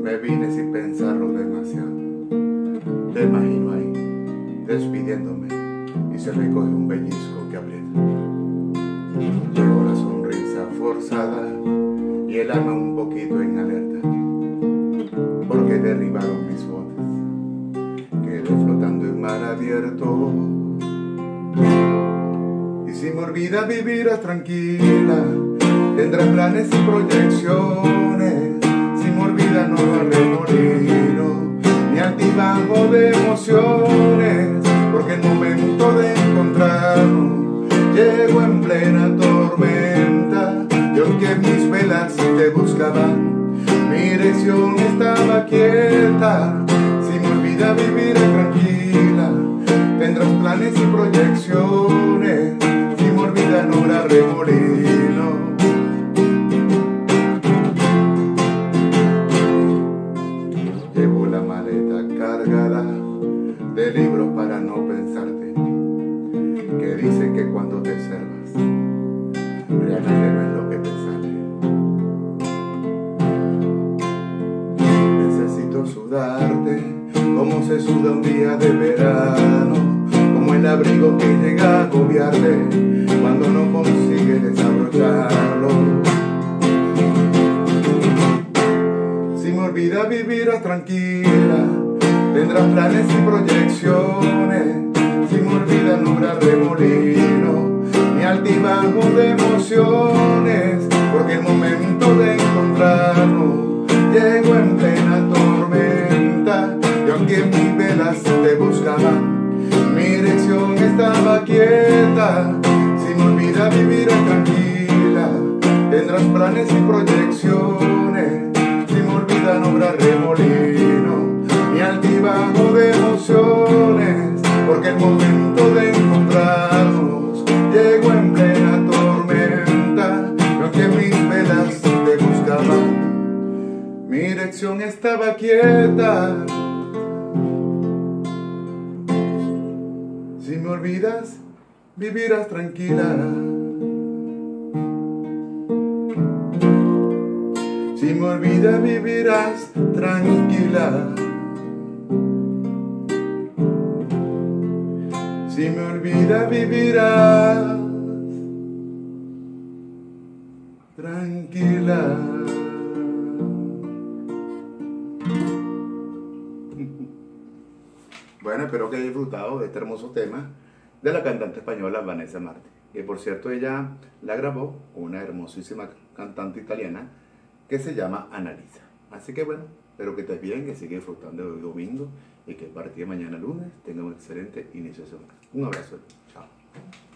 Me vine sin pensarlo demasiado. Te imagino ahí, despidiéndome, y se recoge un pellizco que aprieta. Llevo la sonrisa forzada y el alma un poquito en alerta, porque derribaron mis botes. Quedé flotando en mar abierto. Y si me olvidas vivirás tranquila, tendrás planes y proyecciones. Si me olvidas no habrá remolino, ni altibajo de emociones, porque el momento de encontrarnos llegó en plena tormenta. Y aunque mis velas te buscaban, mi dirección estaba quieta. Si me olvidas vivirás tranquila, tendrás planes y proyecciones. Si me olvidas no habrá remolino. Llevo la maleta cargada de libros para no pensarte, que dicen que cuando te observas realmente no es lo que te sale. Necesito sudarte como se suda un día de verano, como el abrigo que llega a agobiarte cuando no consigues desabrocharlo. Si me olvidas vivirás tranquila, tendrás planes y proyecciones. Si me olvidas no habrá remolino, ni altibajo de emociones, porque el momento de encontrarnos llegó en plena tormenta. Y aunque mis velas te buscaban, mi dirección estaba quieta. Si me olvidas vivirás tranquila, tendrás planes y proyecciones. Si me olvidas no habrá remolino, ni altibajo de emociones, porque el momento de encontrarnos llegó en plena tormenta. Y aunque mis velas te buscaban, mi dirección estaba quieta. Si me olvidas, vivirás tranquila. Si me olvidas, vivirás tranquila. Si me olvidas, vivirás tranquila. Bueno, espero que haya disfrutado de este hermoso tema de la cantante española Vanessa Martín. Que por cierto ella la grabó una hermosísima cantante italiana que se llama Annalisa. Así que bueno, espero que estés bien, que sigas disfrutando de hoy domingo y que a partir de mañana lunes tenga un excelente inicio de semana. Un abrazo. Chao.